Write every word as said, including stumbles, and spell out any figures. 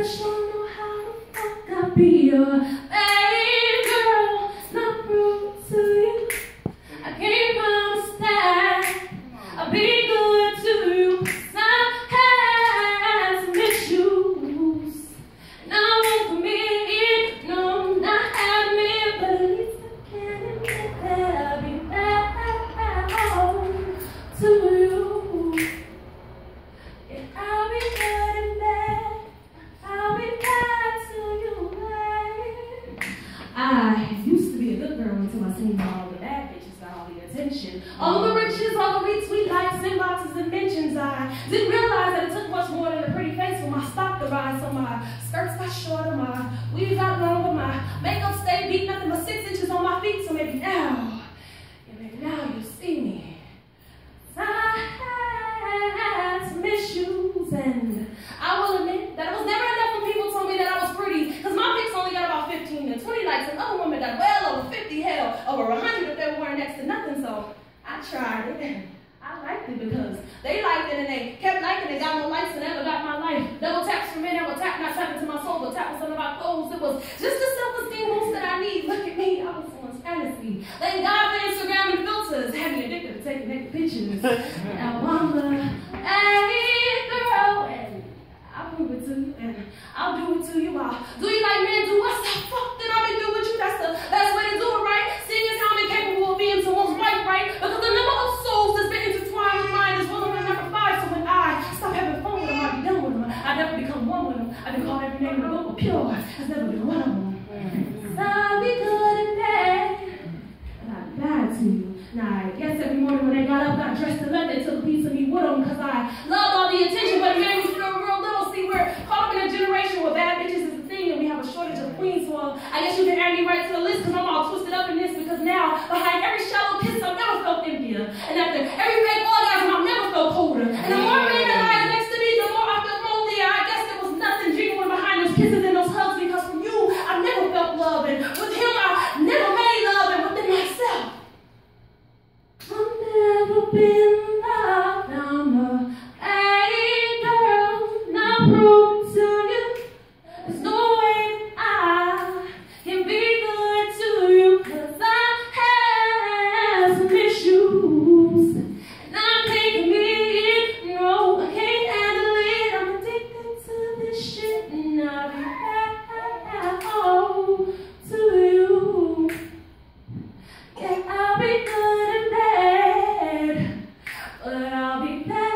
sure know how the fuck I'll be your baby girl. Not rude to you. I can't promise that I'll be good to you. I had some issues. Now won't commit, no, not have me, but at least I can admit that I'll be bad to you. Yeah, I'll be good and bad. I'll be bad to you, babe. I used to be a good girl until I seen all the bad bitches got all the attention. All the riches, all the retweet likes, inboxes, and mentions. I didn't realize that it took much more than a pretty face for my stock to rise. So my skirts got shorter, my weave got longer, my makeup stayed deep, nothing but six inches on my feet. So maybe now, yeah, maybe now you see me. I had some issues, and I will admit that it was never enough when people told me that I was pretty, because my pics only got about fifteen to twenty likes, and other women got well over fifty, hell, over one hundred if they were wearing next to nothing. So I tried it, and I liked it because they liked it, and they kept liking it. Got no likes and never got my life. Double taps from men, never tap, not tapping to my soul, but tapping some of my clothes. It was just the self-esteem boost that I need. Look at me, I was someone's fantasy. Thank God for Instagram and filters. Had me addicted to taking naked pictures. Now I'm the hey girl, and I'll prove it to you, and I'll do it to you. I'll do you like men do. What's the fuck that I've been doing with you? That's the best way to do it, right? Seeing as how I'm incapable of being someone's wife, right? Because the number of souls that's been intertwined with mine is one of number five. So when I stop having fun with them, I'll be done with them. I never become one with them. I've been called every name in the book, but pure has never been one of them. So I'll be good and bad, and I'll be bad to you. Now, I guess every morning when they got up, got dressed to love, they took a piece of me with them because I loved all the attention, but it made me feel real little. See, we're caught up in a generation where bad bitches is the thing, and we have a shortage of queens. So uh, I guess you can add me right to the list because I'm all twisted up in this, because now, behind every shallow kiss, I've never felt emptier. And after every fake orgasm, I've never felt colder. And the more men that I had next to me, the more I felt lonelier. I guess there was nothing genuine behind those kisses and those hugs, because from you, I've never felt love. And with him, I never made love, and within myself, I've never been loved. I'm a hey girl, not prove to you. There's no way I can be good to you, cause I have some issues, and I can't admit, no, I can't handle it. I'm addicted to this shit, and I'll be bad to you. Yeah, I'll be good and bad, but I'll be bad.